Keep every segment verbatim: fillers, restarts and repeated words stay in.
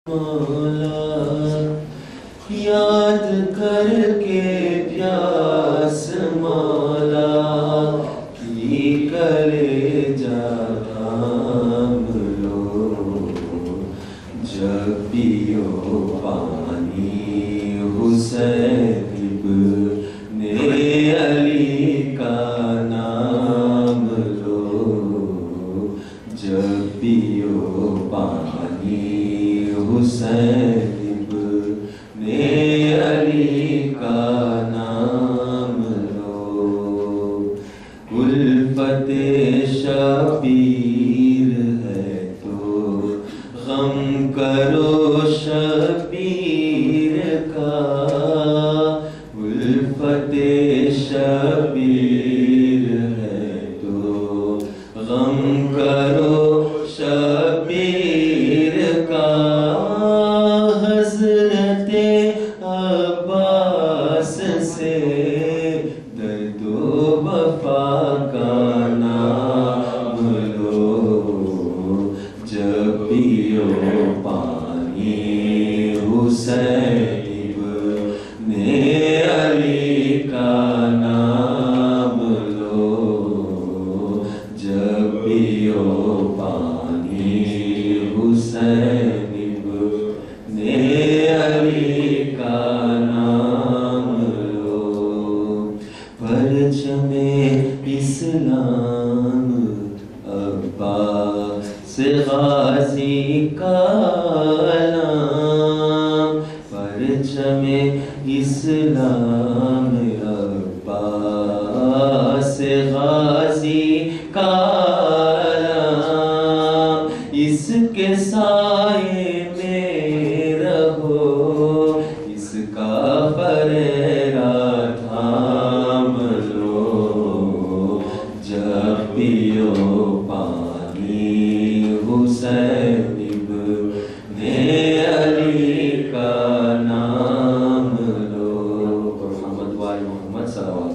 یاد کر کے پیاس مولا کی کلیجہ تھام لو، جب پیو پانی حسین ابن علی کا نام لو، جب پیو پانی حسین علی کا نام لو، الفت شبیر ہے تو غم کرو شبیر کا، الفت شبیر ہے تو غم کرو شبیر کا، حضرت عباس سے درد و وفا کا نام لو، جب پیو پانی حسین ابن علی کا نام لو، جب پیو پانی حسین ابن علی کا نام لو، پرچم اسلام عباس غازی کا نام، پرچم اسلام عباس غازی کا نام، اس کے سائے میں رہو، اس کا فریرہ تھام لو، جب پیو پانی حسین ابن علی کا نام لو، محمد وآل محمد صلوات۔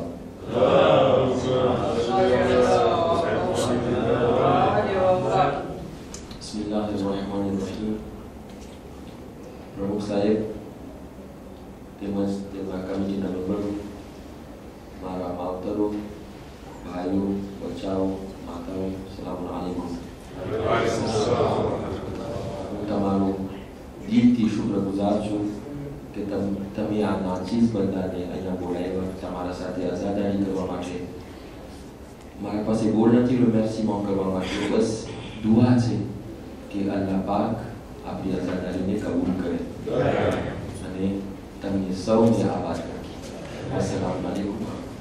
بسم اللہ الرحمن الرحیم۔ Promote saya temas tema kami di dalam para mautaru bayu bacau matau assalamualaikum tamamu diti syukurguzar છું કે તમે આ નાચીઝ બંધાને અહીંયા બોલાવ્યા તમારા સાથે આઝાદારી કરવા માટે। મારા પાસે બોલ નથી remerciement કરવા માટે, બસ દુઆ છે કે અલ્લાહ પાક આપણી આઝાદારીને કબૂલ કરે અને તમને સૌને આભાર રાખે। અસલામ અલૈકુમ।